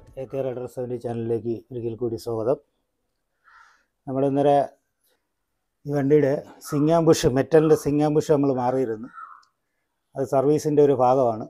RlDER 70 ചാനലിലേക്ക് ഒരിക്കൽ കൂടി സ്വാഗതം. നമ്മൾ ഇന്നലെ ഈ വണ്ടിയുടെ സിംഗാംബുഷ് മെറ്റലിൻ്റെ സിംഗാംബുഷ് നമ്മൾ മാറിയിരുന്നു. അത് സർവീസിൻ്റെ ഒരു ഭാഗമാണ്.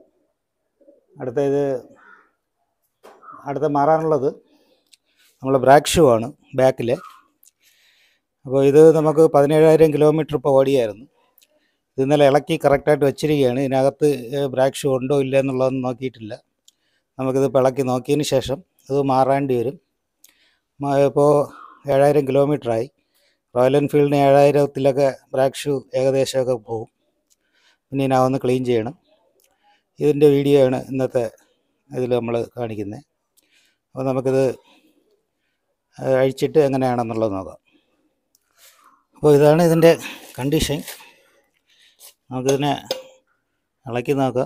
അടുത്ത മാറാനുള്ളത് നമ്മൾ ബ്രാക്ക് ഷൂ ആണ് ബാക്കിൽ. അപ്പോൾ ഇത് നമുക്ക് 17,000 കിലോമീറ്റർ ഇപ്പോൾ ഓടിയായിരുന്നു. ഇത് ഇന്നലെ ഇളക്കി കറക്റ്റായിട്ട് വെച്ചിരിക്കുകയാണ്. ഇതിനകത്ത് ബ്രാക്ക് ഷൂ ഉണ്ടോ ഇല്ല എന്നുള്ളതൊന്നും നോക്കിയിട്ടില്ല. നമുക്കിത് ഇളക്കി നോക്കിയതിന് ശേഷം ഇത് മാറേണ്ടി വരും. ഇപ്പോൾ 7,000 കിലോമീറ്ററായി. റോയൽ എൻഫീൽഡിന് 7,000-ത്തിലൊക്കെ ബ്രാക്ക് ഷൂ ഏകദേശമൊക്കെ പോകും. പിന്നെ ഇതിനകത്ത് ക്ലീൻ ചെയ്യണം. ഇതിൻ്റെ വീഡിയോ ആണ് ഇന്നത്തെ ഇതിൽ നമ്മൾ കാണിക്കുന്നത്. അപ്പോൾ നമുക്കിത് അഴിച്ചിട്ട് എങ്ങനെയാണെന്നുള്ളത് നോക്കാം. അപ്പോൾ ഇതാണ് ഇതിൻ്റെ കണ്ടീഷൻ. നമുക്കിതിനെ ഇളക്കി നോക്കാം.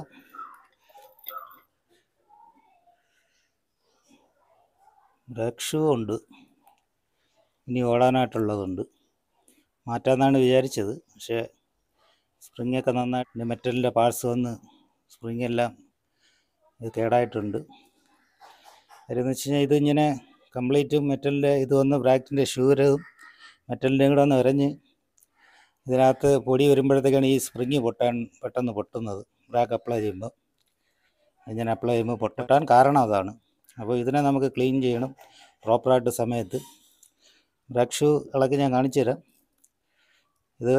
ബ്രാക്ക് ഷൂ ഉണ്ട്, ഇനി ഓടാനായിട്ടുള്ളതുണ്ട്. മാറ്റാമെന്നാണ് വിചാരിച്ചത്. പക്ഷേ സ്പ്രിങ്ങൊക്കെ നന്നായിട്ട് മെറ്റലിൻ്റെ പാർട്സ് വന്ന് സ്പ്രിങ്ങെല്ലാം ഇത് കേടായിട്ടുണ്ട്. കാര്യമെന്ന് വെച്ച് കഴിഞ്ഞാൽ ഇതിങ്ങനെ കംപ്ലീറ്റ് മെറ്റലിൻ്റെ ഇത് വന്ന് ബ്രാക്കിൻ്റെ ഷൂരതും മെറ്റലിൻ്റെയും കൂടെ ഒന്ന് ഇറഞ്ഞ് ഇതിനകത്ത് പൊടി വരുമ്പോഴത്തേക്കാണ് ഈ സ്പ്രിങ് പെട്ടെന്ന് പൊട്ടുന്നത്. ബ്രാക്ക് അപ്ലൈ ചെയ്യുമ്പോൾ ഇങ്ങനെ അപ്ലൈ ചെയ്യുമ്പോൾ പൊട്ടാൻ കാരണം അതാണ്. അപ്പോൾ ഇതിനെ നമുക്ക് ക്ലീൻ ചെയ്യണം പ്രോപ്പറായിട്ട് സമയത്ത്. ബ്രാക്ക് ഷൂ ഇളക്കി ഞാൻ കാണിച്ചു തരാം. ഇത്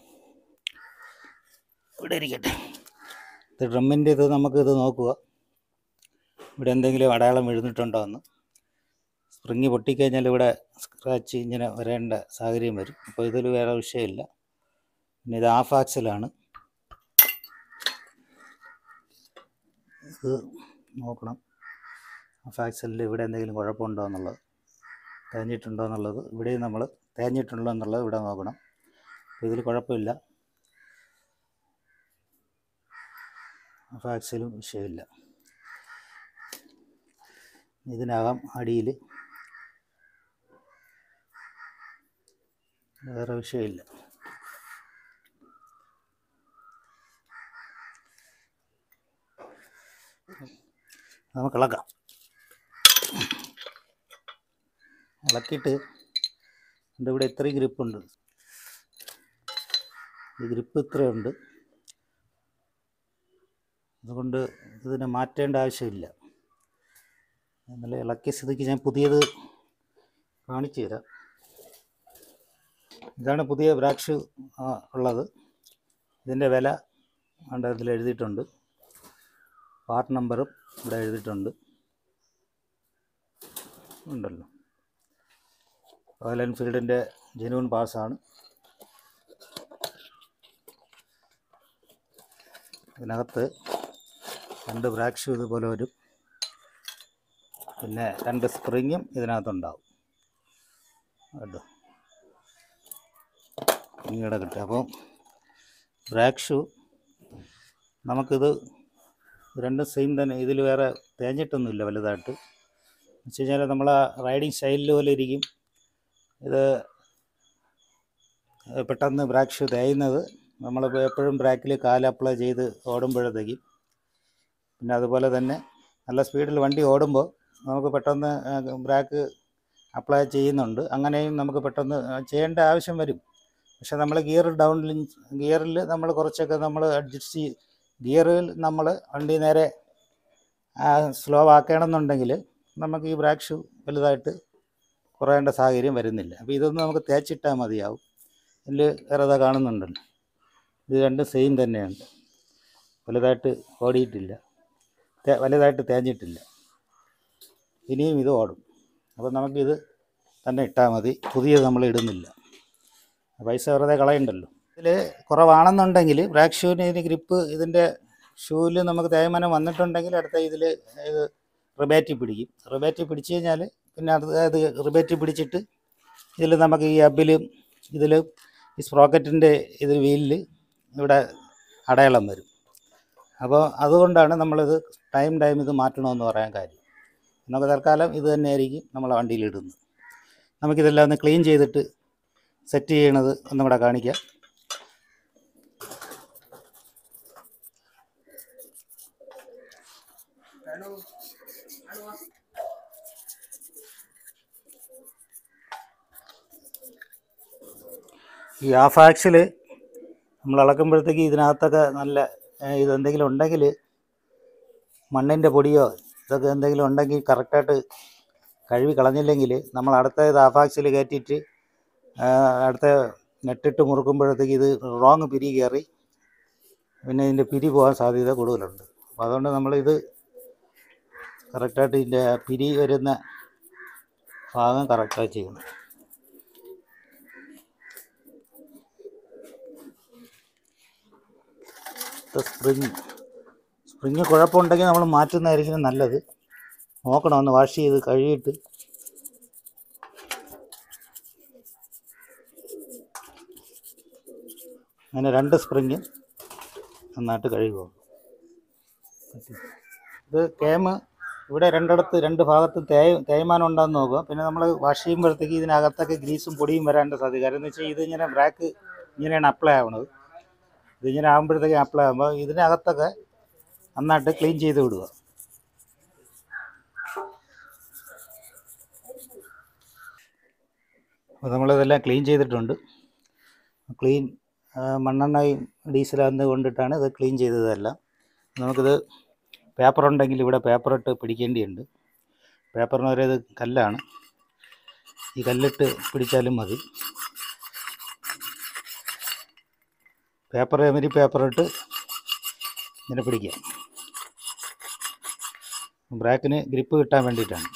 ഇവിടെ ഇരിക്കട്ടെ. ഇത് ഡ്രമ്മിൻ്റെ ഇത് നമുക്കിത് നോക്കുക, ഇവിടെ എന്തെങ്കിലും അടയാളം എഴുതിയിട്ടുണ്ടോ എന്ന്. സ്പ്രിങ് പൊട്ടിക്കഴിഞ്ഞാൽ ഇവിടെ സ്ക്രാച്ച് ഇങ്ങനെ വരേണ്ട സാഹചര്യം വരും. അപ്പോൾ ഇതിൽ വേറെ വിഷയമില്ല. പിന്നെ ഇത് ഹാഫ് ആക്സിലാണ്. ഇത് നോക്കണം, ഹാഫ് ആക്സിലിൽ ഇവിടെ എന്തെങ്കിലും കുഴപ്പമുണ്ടോ എന്നുള്ളത്, തേഞ്ഞിട്ടുണ്ടോ എന്നുള്ളത് ഇവിടെയും നമ്മൾ തേഞ്ഞിട്ടുണ്ടോ എന്നുള്ളത് ഇവിടെ നോക്കണം. ഇതിൽ കുഴപ്പമില്ല, ഹാഫ് ആക്സിലും വിഷയമില്ല. ഇതിനകം അടിയിൽ വേറെ വിഷയമില്ല. നമുക്ക് ഇളക്കാം. ഇളക്കിയിട്ട് എൻ്റെ ഇവിടെ ഇത്രയും ഗ്രിപ്പുണ്ട്. ഈ ഗ്രിപ്പ് ഇത്രയുണ്ട്. അതുകൊണ്ട് ഇതിനെ മാറ്റേണ്ട ആവശ്യമില്ല. എന്നാലും ഇളക്കിയ സ്ഥിതിക്ക് ഞാൻ പുതിയത് കാണിച്ചു തരാം. ഇതാണ് പുതിയ ബ്രാക്ക് ഷൂ ഉള്ളത്. ഇതിൻ്റെ വില ഇതിൽ എഴുതിയിട്ടുണ്ട്. പാർട്ട് നമ്പറും ഇവിടെ എഴുതിയിട്ടുണ്ട് ഉണ്ടല്ലോ. റോയൽ എൻഫീൽഡിൻ്റെ ജെന്യൂൻ പാർട്സാണ്. ഇതിനകത്ത് 2 ബ്രാക്ക് ഷൂ ഇതുപോലെ വരും. പിന്നെ 2 സ്പ്രിങ്ങും ഇതിനകത്തുണ്ടാവും കേട്ടോ. ഇങ്ങടെ കിട്ടുക. അപ്പോൾ ബ്രാക്ക് ഷൂ നമുക്കിത് രണ്ടും സെയിം തന്നെ. ഇതിൽ വേറെ തേഞ്ഞിട്ടൊന്നുമില്ല വലുതായിട്ട്. എന്ന് വെച്ച് കഴിഞ്ഞാൽ നമ്മൾ ആ റൈഡിങ് സ്റ്റൈലിൽ പോലെ ഇരിക്കും. ഇത് പെട്ടെന്ന് ബ്രാക്ക് ഷൂ തേയുന്നത് നമ്മൾ എപ്പോഴും ബ്രാക്കിൽ കാല് അപ്ലൈ ചെയ്ത് ഓടുമ്പോഴത്തേക്കും, പിന്നെ അതുപോലെ തന്നെ നല്ല സ്പീഡിൽ വണ്ടി ഓടുമ്പോൾ നമുക്ക് പെട്ടെന്ന് ബ്രാക്ക് അപ്ലൈ ചെയ്യുന്നുണ്ട്. അങ്ങനെയും നമുക്ക് പെട്ടെന്ന് ചെയ്യേണ്ട ആവശ്യം വരും. പക്ഷേ നമ്മൾ ഗിയറിൽ നമ്മൾ കുറച്ചൊക്കെ നമ്മൾ അഡ്ജസ്റ്റ് ഗിയറിൽ നമ്മൾ വണ്ടി നേരെ സ്ലോ ആക്കണമെന്നുണ്ടെങ്കിൽ നമുക്ക് ഈ ബ്രാക്ക് ഷൂ വലുതായിട്ട് കുറയേണ്ട സാഹചര്യം വരുന്നില്ല. അപ്പോൾ ഇതൊന്നും നമുക്ക് തേച്ചിട്ടാൽ മതിയാവും. ഇതിൽ വേറെ കാണുന്നുണ്ടല്ലോ, ഇത് രണ്ടും സെയിം തന്നെയാണ്. വലുതായിട്ട് ഓടിയിട്ടില്ല, വലുതായിട്ട് തേഞ്ഞിട്ടില്ല. ഇനിയും ഇത് ഓടും. അപ്പോൾ നമുക്കിത് തന്നെ ഇട്ടാൽ മതി. പുതിയത് നമ്മൾ ഇടുന്നില്ല, പൈസ വെറുതെ കളയണ്ടല്ലോ. ഇതിൽ കുറവാണെന്നുണ്ടെങ്കിൽ ബ്രാക്ക് ഷൂവിന് ഇതിന് ഗ്രിപ്പ് ഇതിൻ്റെ ഷൂവിൽ നമുക്ക് തേയ്മാനം വന്നിട്ടുണ്ടെങ്കിൽ അടുത്ത ഇതിൽ ഇത് റിബേറ്റ് പിടിക്കും. റിബേറ്റ് പിടിച്ചു കഴിഞ്ഞാൽ പിന്നെ അത് റിബേറ്റ് പിടിച്ചിട്ട് ഇതിൽ നമുക്ക് ഈ അബിലും ഇതിൽ ഈ സ്പ്രോക്കറ്റിൻ്റെ ഇതിൽ വീലിൽ ഇവിടെ അടയാളം വരും. അപ്പോൾ അതുകൊണ്ടാണ് നമ്മളിത് ടൈം ഇത് മാറ്റണമെന്ന് പറയാൻ കാര്യം. നമുക്ക് തൽക്കാലം ഇത് തന്നെയായിരിക്കും നമ്മളെ വണ്ടിയിലിടുന്നത്. നമുക്കിതെല്ലാം ഒന്ന് ക്ലീൻ ചെയ്തിട്ട് സെറ്റ് ചെയ്യണത് ഒന്നും കൂടെ കാണിക്കാം. ഈ ഹാഫ് ആക്സിൽ നമ്മൾ ഇളക്കുമ്പോഴത്തേക്ക് ഇതിനകത്തൊക്കെ നല്ല ഇതെന്തെങ്കിലും ഉണ്ടെങ്കിൽ മണ്ണിൻ്റെ പൊടിയോ ഇതൊക്കെ എന്തെങ്കിലും ഉണ്ടെങ്കിൽ കറക്റ്റായിട്ട് കഴുകി കളഞ്ഞില്ലെങ്കിൽ നമ്മൾ അടുത്ത ഇത് ഹാഫ് ആക്സിൽ കയറ്റിയിട്ട് അടുത്ത നെട്ടിട്ട് മുറുക്കുമ്പോഴത്തേക്ക് ഇത് റോങ് പിരി കയറി പിന്നെ ഇതിൻ്റെ പിരി പോകാൻ സാധ്യത കൂടുതലുണ്ട്. അപ്പോൾ അതുകൊണ്ട് നമ്മളിത് കറക്റ്റായിട്ട് ഇതിൻ്റെ പിരി വരുന്ന ഭാഗം കറക്റ്റായി ചെയ്യണം. സ്പ്രിങ് കുഴപ്പമുണ്ടെങ്കിൽ നമ്മൾ മാറ്റുന്നതായിരിക്കും നല്ലത്. നോക്കണം, ഒന്ന് വാഷ് ചെയ്ത് കഴുകിയിട്ട് അങ്ങനെ 2 സ്പ്രിങ് നന്നായിട്ട് കഴുകുക. ഇത് കേമ് ഇവിടെ 2 ഭാഗത്തും തേയ്മാനം ഉണ്ടാകുന്ന നോക്കുക. പിന്നെ നമ്മൾ വാഷ് ചെയ്യുമ്പോഴത്തേക്ക് ഇതിനകത്തൊക്കെ ഗ്രീസും പൊടിയും വരാൻ്റെ സാധ്യത. കാരണം എന്ന് വെച്ചാൽ ഇതിങ്ങനെ ബ്രാക്ക് ഇങ്ങനെയാണ് അപ്ലൈ ആവുന്നത്. ഇതിങ്ങനെ ആകുമ്പോഴത്തേക്ക് അപ്ലൈ ആകുമ്പോൾ ഇതിനകത്തൊക്കെ നന്നായിട്ട് ക്ലീൻ ചെയ്ത് വിടുക. അപ്പോൾ നമ്മളിതെല്ലാം ക്ലീൻ ചെയ്തിട്ടുണ്ട്. മണ്ണെണ്ണയും ഡീസലാന്ന് കൊണ്ടിട്ടാണ് ഇത് ക്ലീൻ ചെയ്തതെല്ലാം. നമുക്കിത് പേപ്പറുണ്ടെങ്കിൽ ഇവിടെ പേപ്പറിട്ട് പിടിക്കേണ്ടിയുണ്ട്. പേപ്പറിന് വരെ ഇത് കല്ലാണ്, ഈ കല്ലിട്ട് പിടിച്ചാലും മതി. പേപ്പറിട്ട് ഇങ്ങനെ പിടിക്കാം. ബ്രാക്കിന് ഗ്രിപ്പ് കിട്ടാൻ വേണ്ടിയിട്ടാണ്.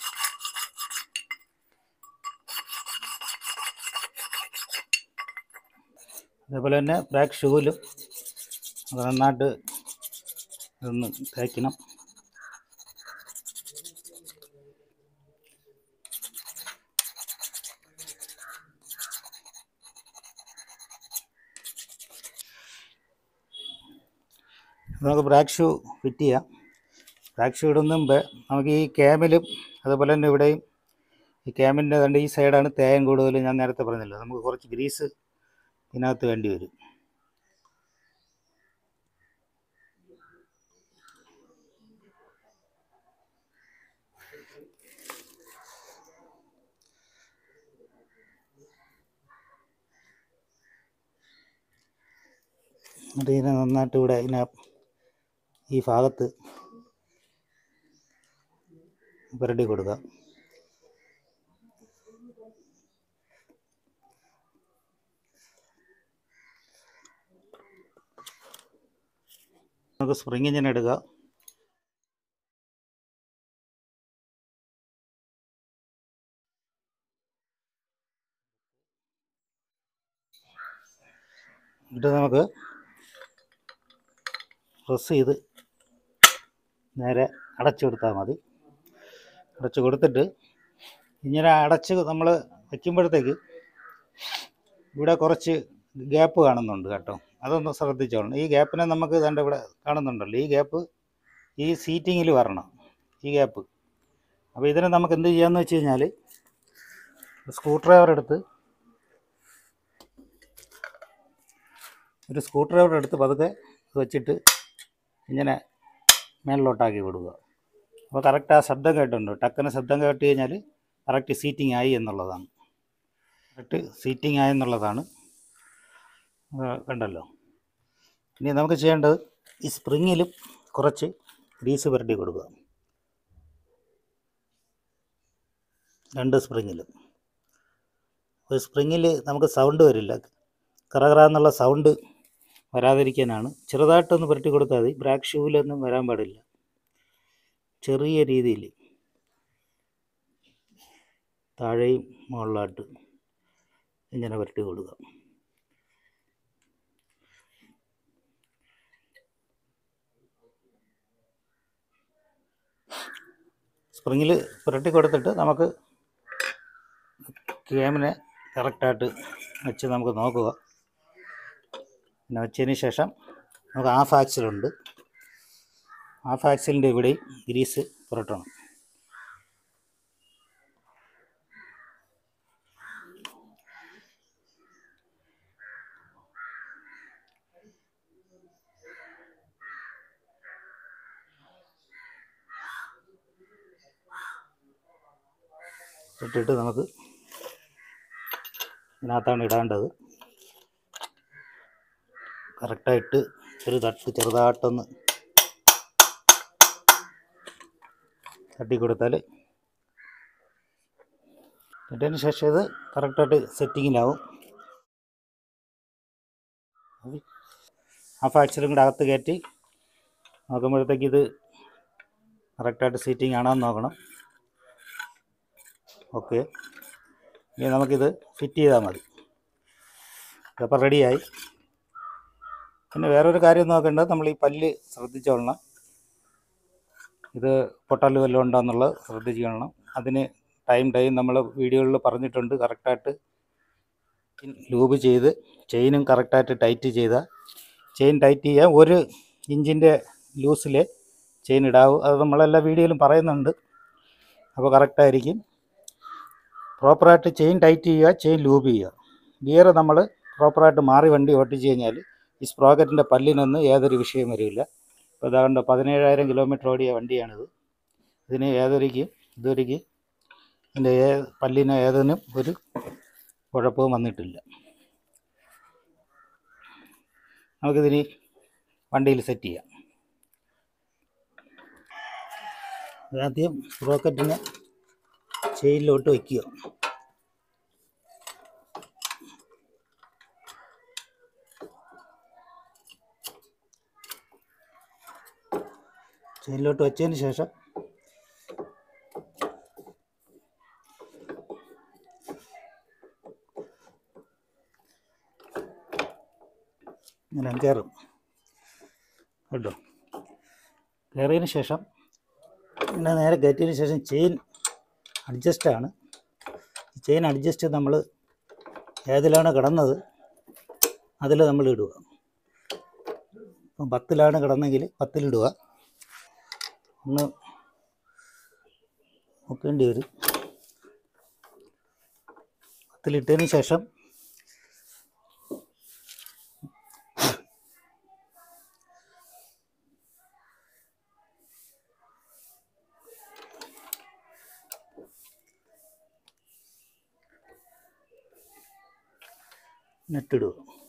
അതേപോലെ തന്നെ ബ്രാക്ക് ഷൂവിലും അത് നന്നായിട്ട് ഇതൊന്ന് തേക്കണം. നമുക്ക് ബ്രാക്ക് ഷൂ ഫിറ്റ് ചെയ്യാം. ബ്രാക്ക് ഷൂ ഇടുന്ന മുമ്പ് നമുക്ക് ഈ ക്യാമിലും അതുപോലെ തന്നെ ഇവിടെയും ഈ ക്യാമിൻ്റെ കണ്ട് ഈ സൈഡാണ് തേയം കൂടുതൽ. ഞാൻ നേരത്തെ പറഞ്ഞല്ലോ, നമുക്ക് കുറച്ച് ഗ്രീസ് ഇതിനകത്ത് വേണ്ടി വരും. എന്നിട്ട് ഇതിനെ നന്നായിട്ട് ഇവിടെ ഈ ഭാഗത്ത് പുരട്ടി കൊടുക്കുക. നമുക്ക് സ്പ്രിങ് ഇങ്ങനെ എടുക്കുക. എന്നിട്ട് നമുക്ക് പ്രസ് ചെയ്ത് നേരെ അടച്ചു കൊടുത്താൽ മതി. അടച്ചു കൊടുത്തിട്ട് ഇങ്ങനെ അടച്ച് നമ്മൾ വയ്ക്കുമ്പോഴത്തേക്ക് ഇവിടെ കുറച്ച് ഗ്യാപ്പ് കാണുന്നുണ്ട് കേട്ടോ, അതൊന്ന് ശ്രദ്ധിച്ചോളണം. ഈ ഗ്യാപ്പിനെ നമുക്ക് ഇതാണ്ട് ഇവിടെ കാണുന്നുണ്ടല്ലോ, ഈ ഗ്യാപ്പ് ഈ സീറ്റിങ്ങിൽ വരണം, ഈ ഗ്യാപ്പ്. അപ്പോൾ ഇതിനെ നമുക്ക് എന്ത് ചെയ്യാമെന്ന് വെച്ച് കഴിഞ്ഞാൽ സ്ക്രൂ ഡ്രൈവർ എടുത്ത് പതുക്കെ വെച്ചിട്ട് ഇങ്ങനെ മേളിലോട്ടാക്കി വിടുക. അപ്പോൾ കറക്റ്റ് ആ ശബ്ദം കേട്ടുണ്ട്, ടക്കന് ശബ്ദം കേട്ട് കഴിഞ്ഞാൽ കറക്റ്റ് സീറ്റിംഗ് ആയി എന്നുള്ളതാണ്. കണ്ടല്ലോ. ഇനി നമുക്ക് ചെയ്യേണ്ടത് ഈ സ്പ്രിങ്ങിലും കുറച്ച് ഗ്രീസ് പുരട്ടി കൊടുക്കുക. 2 സ്പ്രിങ്ങിലും. ഒരു സ്പ്രിങ്ങിൽ നമുക്ക് സൗണ്ട് വരില്ല, കറകറാന്നുള്ള സൗണ്ട് വരാതിരിക്കാനാണ് ചെറുതായിട്ടൊന്ന് പുരട്ടി കൊടുത്താൽ മതി. ബ്രാക്ക് ഷൂവിലൊന്നും വരാൻ പാടില്ല. ചെറിയ രീതിയിൽ താഴെയും മുകളിലായിട്ട് ഇങ്ങനെ പുരട്ടി കൊടുക്കുക. സ്പ്രിങ്ങിൽ പുരട്ടി കൊടുത്തിട്ട് നമുക്ക് ക്യാമിനെ കറക്റ്റായിട്ട് വെച്ച് നമുക്ക് നോക്കുക. പിന്നെ വെച്ചതിന് ശേഷം നമുക്ക് ഹാഫ് ആക്സിലുണ്ട്, ഹാഫ് ആക്സിലിൻ്റെ ഇവിടെയും ഗ്രീസ് പുരട്ടണം. ഇട്ടിട്ട് നമുക്ക് ഇതിനകത്താണ് ഇടേണ്ടത്. കറക്റ്റായിട്ട് ഒരു തട്ട് ചെറുതായിട്ടൊന്ന് തട്ടി കൊടുത്താൽ ഇട്ടതിന് ശേഷം ഇത് കറക്റ്റായിട്ട് സെറ്റിങ്ങിലാവും. ആ ഫാക്ചറും കൂടെ അകത്ത് കയറ്റി നോക്കുമ്പോഴത്തേക്ക് ഇത് കറക്റ്റായിട്ട് സീറ്റിംഗ് ആണോ എന്ന് നോക്കണം. ഓക്കെ, ഇനി നമുക്കിത് ഫിറ്റ് ചെയ്താൽ മതി. അപ്പോൾ റെഡിയായി. പിന്നെ വേറൊരു കാര്യം നോക്കേണ്ടത്, നമ്മൾ ഈ പല്ല് ശ്രദ്ധിച്ചോളണം. ഇത് പൊട്ടൽ വല്ലതും ഉണ്ടോ എന്നുള്ളത് ശ്രദ്ധിച്ചോളണം. അതിന് ടൈം നമ്മൾ വീഡിയോകളിൽ പറഞ്ഞിട്ടുണ്ട്. കറക്റ്റായിട്ട് ലൂബ് ചെയ്ത് ചെയിനും കറക്റ്റായിട്ട് ടൈറ്റ് ചെയ്താൽ, ചെയിൻ ടൈറ്റ് ചെയ്യുക 1 ഇഞ്ചിൻ്റെ ലൂസിൽ ചെയിൻ ഇടാവും. അത് നമ്മളെല്ലാ വീഡിയോയിലും പറയുന്നുണ്ട്. അപ്പോൾ കറക്റ്റായിരിക്കും. പ്രോപ്പറായിട്ട് ചെയിൻ ടൈറ്റ് ചെയ്യുക, ചെയിൻ ലൂബ് ചെയ്യുക. ഗിയർ നമ്മൾ പ്രോപ്പറായിട്ട് മാറി വണ്ടി ഓട്ടിച്ച് കഴിഞ്ഞാൽ ഈ സ്പ്രോക്കറ്റിൻ്റെ പല്ലിനൊന്നും യാതൊരു വിഷയം വരില്ല. ഇപ്പോൾ ഇതാകണ്ട 17,000 കിലോമീറ്റർ ഓടിയ വണ്ടിയാണിത്. ഇതിന് ഇതുവരെയ്ക്ക് ഇതിൻ്റെ പല്ലിന് ഏതിനും ഒരു കുഴപ്പവും വന്നിട്ടില്ല. നമുക്കിതിന് വണ്ടിയിൽ സെറ്റ് ചെയ്യാം. ആദ്യം സ്പ്രോക്കറ്റിനെ ചെയിനിലോട്ട് വയ്ക്കുക. ചെയിനിലോട്ട് വെച്ചതിന് ശേഷം ഇങ്ങനെ കയറും കേട്ടോ. കയറിയതിന് ശേഷം ഇങ്ങനെ നേരെ കയറ്റിയതിന് ശേഷം ചെയിൻ അഡ്ജസ്റ്റാണ്. ചെയിൻ അഡ്ജസ്റ്റ് നമ്മൾ ഏതിലാണ് കിടന്നത് അതിൽ നമ്മൾ ഇടുക. ഇപ്പം 10ലാണ് കിടന്നെങ്കിൽ 10-ലിടുക. ഒന്ന് നോക്കേണ്ടി വരും. 10-ലിട്ടതിന് ശേഷം നെറ്റിടുക.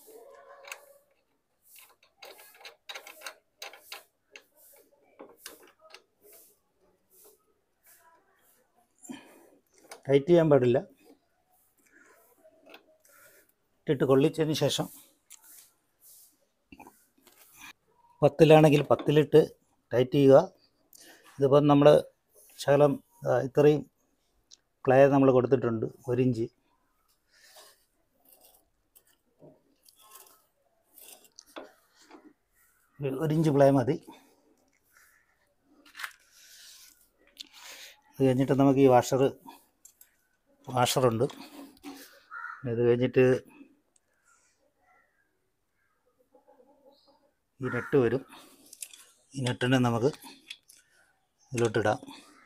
ടൈറ്റ് ചെയ്യാൻ പാടില്ല. ഇട്ടിട്ട് കൊള്ളിച്ചതിന് ശേഷം 10-ലാണെങ്കിൽ 10-ലിട്ട് ടൈറ്റ് ചെയ്യുക. ഇതിപ്പം നമ്മൾ ശകലം ഇത്രയും പ്ലേ നമ്മൾ കൊടുത്തിട്ടുണ്ട്, 1 ഇഞ്ച്. ഒരു ഇഞ്ച് പ്ലേ മതി. അത് കഴിഞ്ഞിട്ട് നമുക്ക് ഈ വാഷറുണ്ട്. ഇത് കഴിഞ്ഞിട്ട് ഈ നെറ്റ് വരും. ഈ നെറ്റിനെ നമുക്ക് ഇതിലോട്ടിടാം.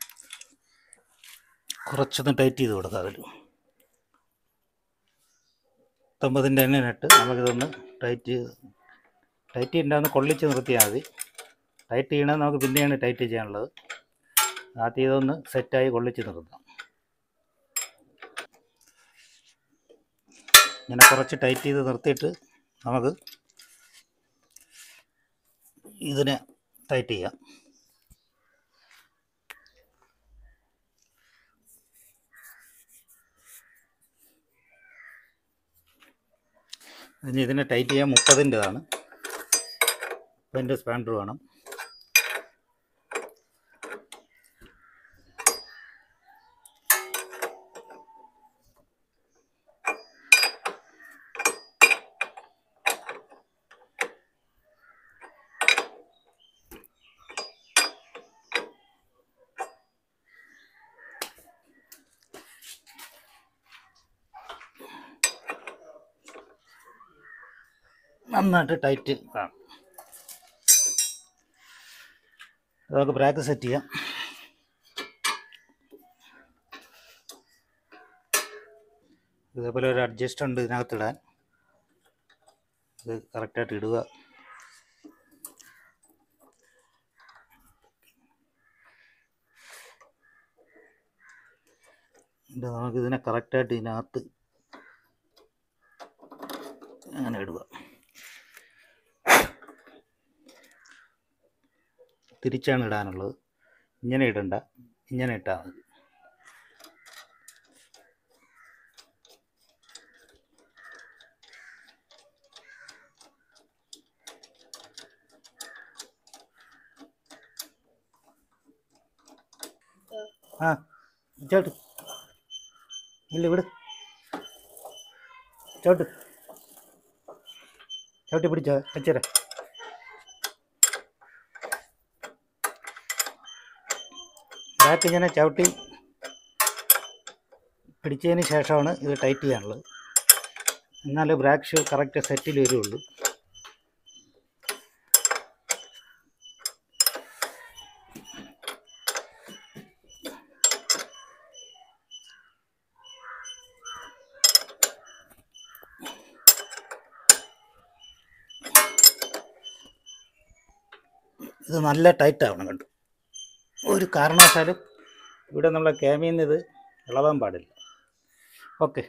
കുറച്ചൊന്ന് ടൈറ്റ് ചെയ്ത് കൊടുക്കാം. അതിൽ 19-ൻ്റെ തന്നെ നെറ്റ് നമുക്കിതൊന്ന് ടൈറ്റ് ചെയ്യണ്ടാന്ന് കൊള്ളിച്ച് നിർത്തിയാൽ മതി. ടൈറ്റ് ചെയ്യണമെന്ന് നമുക്ക് പിന്നെയാണ് ടൈറ്റ് ചെയ്യാനുള്ളത്. ആദ്യം ഇതൊന്ന് സെറ്റായി കൊള്ളിച്ച് നിർത്താം. ഇങ്ങനെ കുറച്ച് ടൈറ്റ് ചെയ്ത് നിർത്തിയിട്ട് നമുക്ക് ഇതിനെ ടൈറ്റ് ചെയ്യാം. ഇനി ഇതിനെ ടൈറ്റ് ചെയ്യാൻ 30-ൻ്റെതാണ്. 30-ൻ്റെ സ്പാൻഡർ വേണം. നന്നായിട്ട് ടൈറ്റ് കാണും. നമുക്ക് ബ്രേക്ക് സെറ്റ് ചെയ്യാം. ഇതേപോലെ ഒരു അഡ്ജസ്റ്റ് ഉണ്ട് ഇതിനകത്തിടാൻ. ഇത് കറക്റ്റായിട്ട് ഇടുക. നമുക്കിതിനെ കറക്റ്റായിട്ട് ഇതിനകത്ത് അങ്ങനെ ഇടുക. തിരിച്ചാണ് ഇടാനുള്ളത്. ഇങ്ങനെ ഇടണ്ട, ഇങ്ങനെ ഇട്ടാൽ മതി. ആ ചോട്ട് ഇല്ല വിട്, ചോട്ട് ചവിട്ടി പിടിച്ചോ വെച്ചേരെ. ബ്രാക്ക് ഇങ്ങനെ ചവിട്ടി പിടിച്ചതിന് ശേഷമാണ് ഇത് ടൈറ്റ് ചെയ്യാനുള്ളത്. എന്നാലേ ബ്രാക്ക് ഷൂ കറക്റ്റ് സെറ്റിൽ വരുള്ളൂ. ഇത് നല്ല ടൈറ്റ് ആവണം കണ്ടു. ഒരു കാരണവശാലും ഇവിടെ നമ്മളെ ക്യാമിൽ നിന്ന് ഇത് ഇളവാൻ പാടില്ല. ഓക്കെ,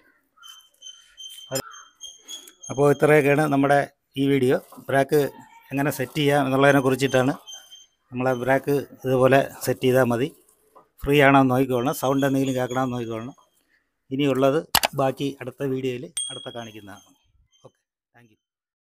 അപ്പോൾ ഇത്രയൊക്കെയാണ് നമ്മുടെ ഈ വീഡിയോ. ബ്രാക്ക് എങ്ങനെ സെറ്റ് ചെയ്യാം എന്നുള്ളതിനെ കുറിച്ചിട്ടാണ്. നമ്മളെ ബ്രാക്ക് ഇതുപോലെ സെറ്റ് ചെയ്താൽ മതി. ഫ്രീ ആണെന്ന് നോക്കിക്കൊള്ളണം, സൗണ്ട് എന്തെങ്കിലും കേൾക്കണമെന്ന് നോക്കിക്കൊള്ളണം. ഇനിയുള്ളത് ബാക്കി അടുത്ത വീഡിയോയിൽ അടുത്ത കാണിക്കുന്നതാണ്.